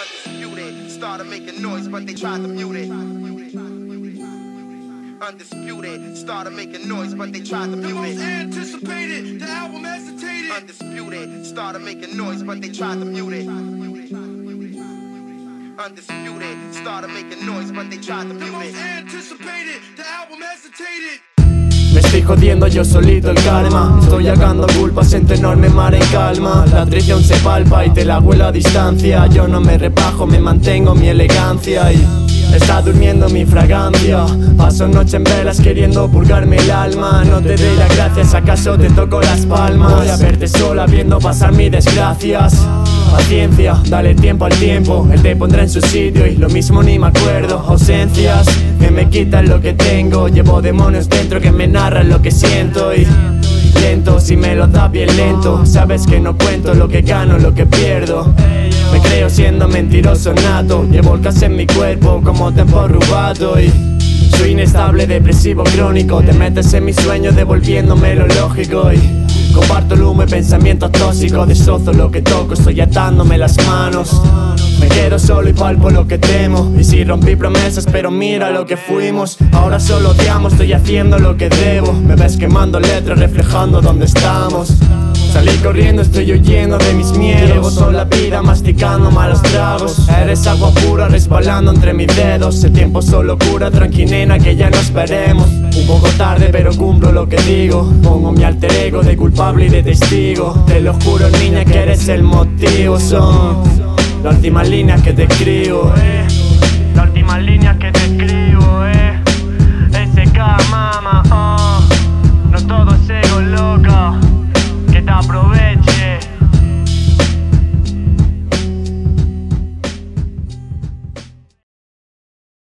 Undisputed, started making noise, but they tried to mute it. Undisputed, started making noise, but they tried to mute it. The most anticipated, the album hesitated. Undisputed, started making noise, but they tried to mute it. Undisputed, started making noise, but they tried to The mute most it. anticipated, the album hesitated. Me estoy jodiendo yo solito el karma. Estoy hagando culpas en tu enorme mar en calma. La traición se palpa y te la huelo a distancia. Yo no me rebajo, me mantengo mi elegancia. Y está durmiendo mi fragancia. Paso noche en velas queriendo purgarme el alma. No te doy las gracias, acaso te toco las palmas. Voy a verte sola viendo pasar mis desgracias. Paciencia, dale tiempo al tiempo. Él te pondrá en su sitio y lo mismo ni me acuerdo. Ausencias que me quitan lo que tengo. Llevo demonios dentro que me narran lo que siento. Y lento, si me lo das bien lento. Sabes que no cuento lo que gano, lo que pierdo. Me creo siendo mentiroso nato. Llevo el gas en mi cuerpo como tempo rubato. Y soy inestable, depresivo, crónico. Te metes en mis sueños devolviéndome lo lógico. Y comparto el humo y pensamientos tóxicos. Destrozo lo que toco, estoy atándome las manos. Me quedo solo y palpo lo que temo. Y si rompí promesas, pero mira lo que fuimos. Ahora solo odiamos, estoy haciendo lo que debo. Me ves quemando letras, reflejando dónde estamos. Salí corriendo, estoy huyendo de mis miedos. Llevo toda la vida masticando malos tragos. Eres agua pura resbalando entre mis dedos. El tiempo solo cura, tranqui nena, que ya no esperemos. Un poco tarde pero cumplo lo que digo. Pongo mi alter ego de culpable y de testigo. Te lo juro niña que eres el motivo. Son las últimas líneas que te escribo, Las últimas líneas que te escribo, SK, mami.